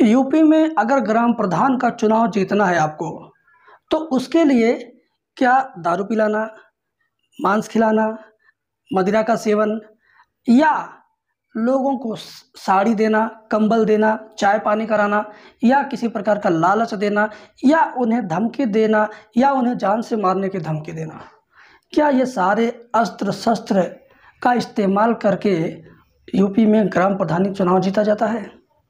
UP में अगर ग्राम प्रधान का चुनाव जीतना है आपको, तो उसके लिए क्या दारू पिलाना, मांस खिलाना, मदिरा का सेवन या लोगों को साड़ी देना, कंबल देना, चाय पानी कराना या किसी प्रकार का लालच देना या उन्हें धमकी देना या उन्हें जान से मारने की धमकी देना, क्या ये सारे अस्त्र शस्त्र का इस्तेमाल करके यूपी में ग्राम प्रधानी चुनाव जीता जाता है?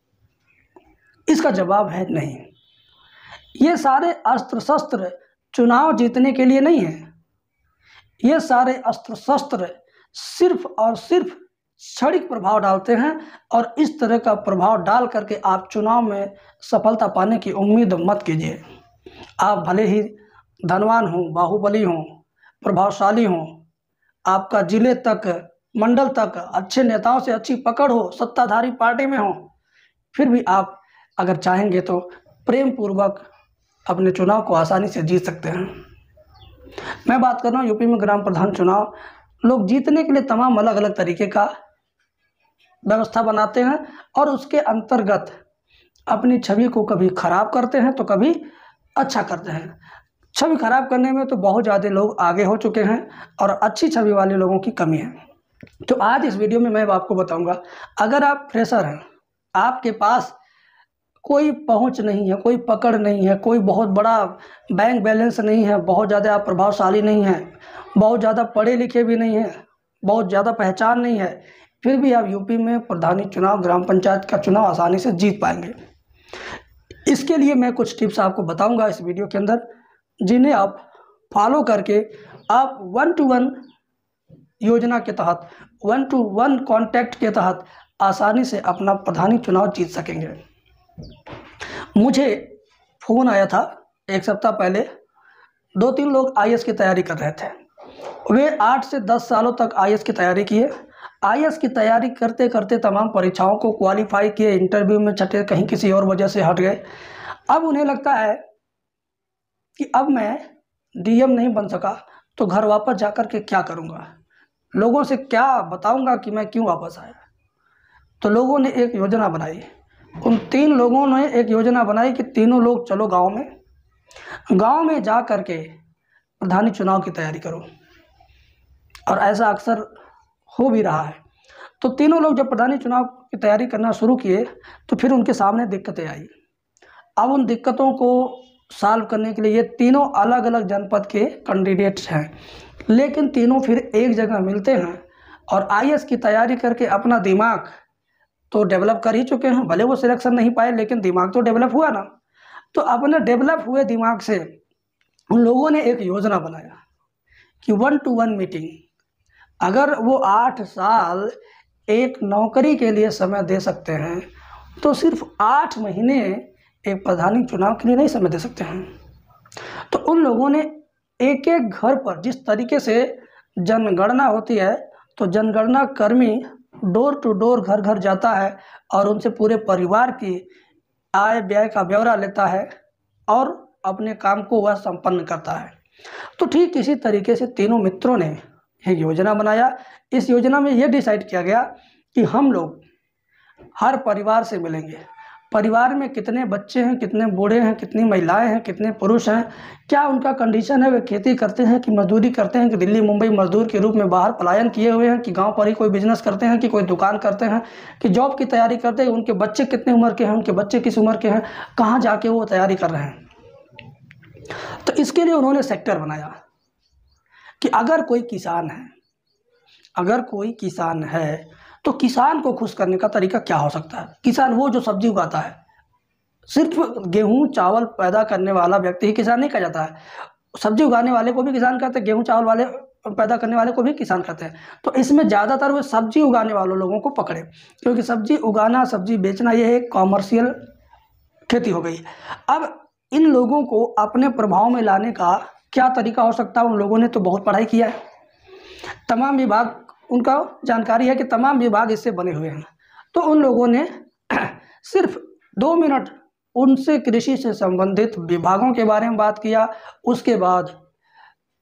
इसका जवाब है नहीं। ये सारे अस्त्र शस्त्र चुनाव जीतने के लिए नहीं है। ये सारे अस्त्र शस्त्र सिर्फ और सिर्फ क्षणिक प्रभाव डालते हैं और इस तरह का प्रभाव डाल करके आप चुनाव में सफलता पाने की उम्मीद मत कीजिए। आप भले ही धनवान हों, बाहुबली हों, प्रभावशाली हों, आपका जिले तक, मंडल तक अच्छे नेताओं से अच्छी पकड़ हो, सत्ताधारी पार्टी में हो, फिर भी आप अगर चाहेंगे तो प्रेम पूर्वक अपने चुनाव को आसानी से जीत सकते हैं। मैं बात कर रहा हूँ यूपी में ग्राम प्रधान चुनाव। लोग जीतने के लिए तमाम अलग अलग तरीके का व्यवस्था बनाते हैं और उसके अंतर्गत अपनी छवि को कभी खराब करते हैं तो कभी अच्छा करते हैं। छवि खराब करने में तो बहुत ज़्यादा लोग आगे हो चुके हैं और अच्छी छवि वाले लोगों की कमी है। तो आज इस वीडियो में मैं आपको बताऊंगा, अगर आप फ्रेशर हैं, आपके पास कोई पहुंच नहीं है, कोई पकड़ नहीं है, कोई बहुत बड़ा बैंक बैलेंस नहीं है, बहुत ज़्यादा आप प्रभावशाली नहीं हैं, बहुत ज़्यादा पढ़े लिखे भी नहीं हैं, बहुत ज़्यादा पहचान नहीं है, फिर भी आप यूपी में प्रधानी चुनाव, ग्राम पंचायत का चुनाव आसानी से जीत पाएंगे। इसके लिए मैं कुछ टिप्स आपको बताऊंगा इस वीडियो के अंदर, जिन्हें आप फॉलो करके आप 1-to-1 योजना के तहत, 1-to-1 कॉन्टैक्ट के तहत आसानी से अपना प्रधानी चुनाव जीत सकेंगे। मुझे फ़ोन आया था एक सप्ताह पहले, 2-3 लोग आईएएस की तैयारी कर रहे थे। वे 8 से 10 सालों तक आईएएस की तैयारी किए। आईएएस की तैयारी करते करते तमाम परीक्षाओं को क्वालिफाई किए, इंटरव्यू में छटे, कहीं किसी और वजह से हट गए। अब उन्हें लगता है कि अब मैं डीएम नहीं बन सका तो घर वापस जाकर के क्या करूँगा, लोगों से क्या बताऊँगा कि मैं क्यों वापस आया। तो लोगों ने एक योजना बनाई। उन 3 लोगों ने एक योजना बनाई कि तीनों लोग चलो गांव में जा कर के प्रधानी चुनाव की तैयारी करो, और ऐसा अक्सर हो भी रहा है। तो तीनों लोग जब प्रधानी चुनाव की तैयारी करना शुरू किए तो फिर उनके सामने दिक्कतें आई। अब उन दिक्कतों को सॉल्व करने के लिए ये तीनों अलग अलग जनपद के कैंडिडेट्स हैं, लेकिन तीनों फिर एक जगह मिलते हैं और आईएएस की तैयारी करके अपना दिमाग तो डेवलप कर ही चुके हैं। भले वो सिलेक्शन नहीं पाए, लेकिन दिमाग तो डेवलप हुआ ना। तो अपने डेवलप हुए दिमाग से उन लोगों ने एक योजना बनाया कि 1-to-1 मीटिंग, अगर वो 8 साल एक नौकरी के लिए समय दे सकते हैं तो सिर्फ 8 महीने एक प्रधानी चुनाव के लिए नहीं समय दे सकते हैं। तो उन लोगों ने एक एक घर पर, जिस तरीके से जनगणना होती है, तो जनगणना कर्मी डोर टू डोर, घर घर जाता है और उनसे पूरे परिवार की आय व्यय का ब्यौरा लेता है और अपने काम को वह संपन्न करता है। तो ठीक इसी तरीके से तीनों मित्रों ने एक योजना बनाया। इस योजना में यह डिसाइड किया गया कि हम लोग हर परिवार से मिलेंगे। परिवार में कितने बच्चे हैं, कितने बूढ़े हैं, कितनी महिलाएं हैं, कितने पुरुष हैं, क्या उनका कंडीशन है, वे खेती करते हैं कि मजदूरी करते हैं, कि दिल्ली मुंबई मजदूर के रूप में बाहर पलायन किए हुए हैं, कि गांव पर ही कोई बिजनेस करते हैं, कि कोई दुकान करते हैं, कि जॉब की तैयारी करते हैं, उनके बच्चे कितने उम्र के हैं, उनके बच्चे किस उम्र के हैं, कहाँ जाके वो तैयारी कर रहे हैं। तो इसके लिए उन्होंने सेक्टर बनाया कि अगर कोई किसान है तो किसान को खुश करने का तरीका क्या हो सकता है। किसान वो जो सब्जी उगाता है, सिर्फ गेहूं चावल पैदा करने वाला व्यक्ति ही किसान नहीं कहा जाता है। सब्जी उगाने वाले को भी किसान कहते हैं, गेहूं चावल वाले पैदा करने वाले को भी किसान कहते हैं। तो इसमें ज़्यादातर वो सब्जी उगाने वालों लोगों को पकड़े, क्योंकि सब्जी उगाना, सब्जी बेचना, ये एक कॉमर्शियल खेती हो गई। अब इन लोगों को अपने प्रभाव में लाने का क्या तरीका हो सकता है। उन लोगों ने तो बहुत पढ़ाई किया है, तमाम विभाग, उनका जानकारी है कि तमाम विभाग इससे बने हुए हैं। तो उन लोगों ने सिर्फ 2 मिनट उनसे कृषि से संबंधित विभागों के बारे में बात किया। उसके बाद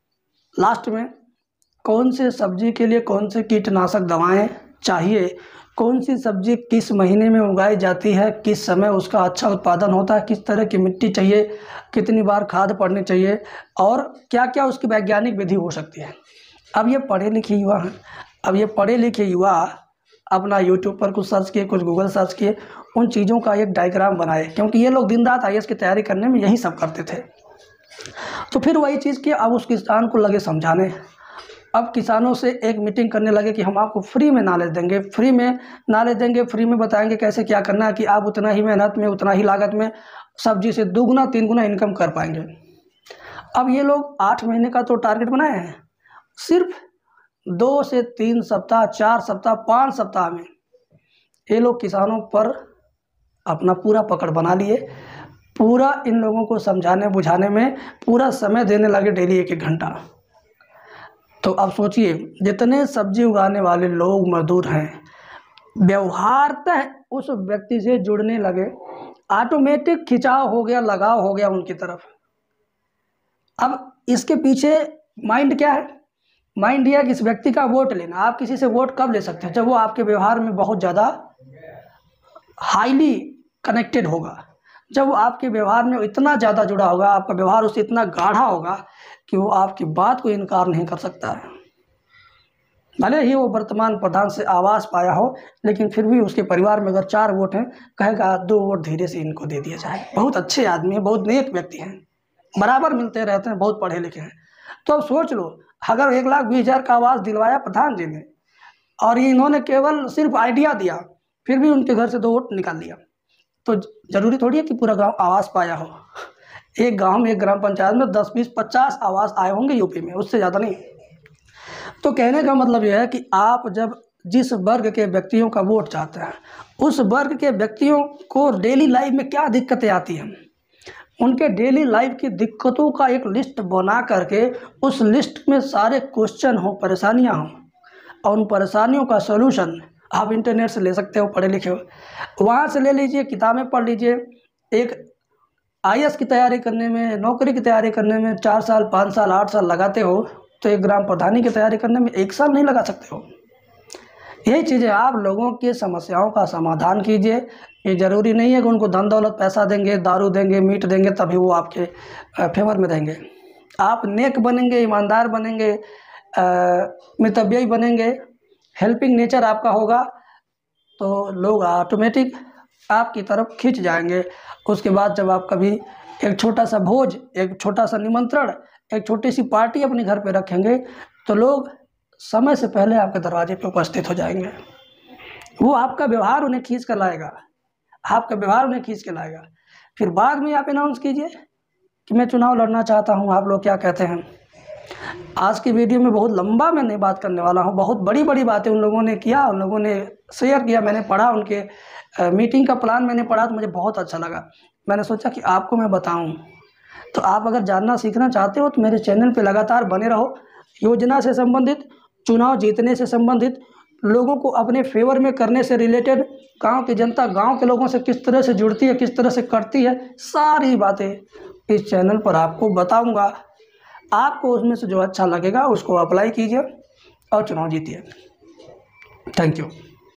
लास्ट में कौन से सब्जी के लिए कौन से कीटनाशक दवाएं चाहिए, कौन सी सब्जी किस महीने में उगाई जाती है, किस समय उसका अच्छा उत्पादन होता है, किस तरह की मिट्टी चाहिए, कितनी बार खाद पड़नी चाहिए और क्या क्या उसकी वैज्ञानिक विधि हो सकती है। अब ये पढ़े लिखे युवा हैं, अब ये पढ़े लिखे युवा अपना यूट्यूब पर कुछ सर्च किए, कुछ गूगल सर्च किए, उन चीज़ों का एक डायग्राम बनाए, क्योंकि ये लोग दिन रात IAS की तैयारी करने में यही सब करते थे। तो फिर वही चीज़ कि अब उस किसान को लगे समझाने। अब किसानों से एक मीटिंग करने लगे कि हम आपको फ्री में नॉलेज देंगे, फ्री में नॉलेज देंगे, फ्री में बताएंगे कैसे क्या करना है कि आप उतना ही मेहनत में, उतना ही लागत में सब्जी से 2 गुना 3 गुना इनकम कर पाएंगे। अब ये लोग 8 महीने का तो टारगेट बनाए हैं, सिर्फ 2 से 3 सप्ताह, 4 सप्ताह, 5 सप्ताह में ये लोग किसानों पर अपना पूरा पकड़ बना लिए। पूरा इन लोगों को समझाने बुझाने में पूरा समय देने लगे, डेली 1-1 घंटा। तो अब सोचिए, जितने सब्जी उगाने वाले लोग मजदूर हैं, व्यवहारतः उस व्यक्ति से जुड़ने लगे, ऑटोमेटिक खिंचाव हो गया, लगाव हो गया उनकी तरफ। अब इसके पीछे माइंड क्या है? माइंड यह है कि इस व्यक्ति का वोट लेना। आप किसी से वोट कब ले सकते हैं? जब वो आपके व्यवहार में बहुत ज़्यादा हाईली कनेक्टेड होगा, जब वो आपके व्यवहार में इतना ज़्यादा जुड़ा होगा, आपका व्यवहार उससे इतना गाढ़ा होगा कि वो आपकी बात को इनकार नहीं कर सकता है। भले ही वो वर्तमान प्रधान से आवाज़ पाया हो, लेकिन फिर भी उसके परिवार में अगर 4 वोट हैं, कहेगा 2 वोट धीरे से इनको दे दिया जाए। बहुत अच्छे आदमी हैं, बहुत नेक व्यक्ति हैं, बराबर मिलते रहते हैं, बहुत पढ़े लिखे हैं। तो अब सोच लो, अगर 1,20,000 का आवाज़ दिलवाया प्रधान जी ने और ये इन्होंने केवल सिर्फ आइडिया दिया, फिर भी उनके घर से 2 वोट निकाल लिया, तो ज़रूरी थोड़ी है कि पूरा गांव आवाज़ पाया हो। एक गांव में, एक ग्राम पंचायत में 10, 20, 50 आवाज़ आए होंगे यूपी में, उससे ज़्यादा नहीं। तो कहने का मतलब यह है कि आप जब जिस वर्ग के व्यक्तियों का वोट चाहते हैं, उस वर्ग के व्यक्तियों को डेली लाइफ में क्या दिक्कतें आती हैं, उनके डेली लाइफ की दिक्कतों का एक लिस्ट बना करके उस लिस्ट में सारे क्वेश्चन हो, परेशानियां हों, और उन परेशानियों का सॉल्यूशन आप इंटरनेट से ले सकते हो, पढ़े लिखे हो, वहाँ से ले लीजिए, किताबें पढ़ लीजिए। एक IAS की तैयारी करने में, नौकरी की तैयारी करने में 4 साल, 5 साल, 8 साल लगाते हो, तो एक ग्राम प्रधानी की तैयारी करने में 1 साल नहीं लगा सकते हो। यही चीज़ें, आप लोगों की समस्याओं का समाधान कीजिए। ये ज़रूरी नहीं है कि उनको धन दौलत पैसा देंगे, दारू देंगे, मीट देंगे तभी वो आपके फेवर में रहेंगे। आप नेक बनेंगे, ईमानदार बनेंगे, मितव्ययी बनेंगे, हेल्पिंग नेचर आपका होगा, तो लोग ऑटोमेटिक आपकी तरफ खिंच जाएंगे। उसके बाद जब आप कभी एक छोटा सा भोज, एक छोटा सा निमंत्रण, एक छोटी सी पार्टी अपने घर पे रखेंगे, तो लोग समय से पहले आपके दरवाजे पे उपस्थित हो जाएंगे। वो आपका व्यवहार उन्हें खींच कर लाएगा, आपका व्यवहार उन्हें खींच के लाएगा। फिर बाद में आप अनाउंस कीजिए कि मैं चुनाव लड़ना चाहता हूँ, आप लोग क्या कहते हैं। आज की वीडियो में बहुत लंबा मैं नहीं बात करने वाला हूँ, बहुत बड़ी बड़ी बातें उन लोगों ने किया, उन लोगों ने शेयर किया, मैंने पढ़ा, उनके मीटिंग का प्लान मैंने पढ़ा, तो मुझे बहुत अच्छा लगा। मैंने सोचा कि आपको मैं बताऊं, तो आप अगर जानना सीखना चाहते हो तो मेरे चैनल पे लगातार बने रहो। योजना से संबंधित, चुनाव जीतने से संबंधित, लोगों को अपने फेवर में करने से रिलेटेड, गांव की जनता गांव के लोगों से किस तरह से जुड़ती है, किस तरह से करती है, सारी बातें इस चैनल पर आपको बताऊंगा। आपको उसमें से जो अच्छा लगेगा उसको अप्लाई कीजिए और चुनाव जीतिए। Thank you.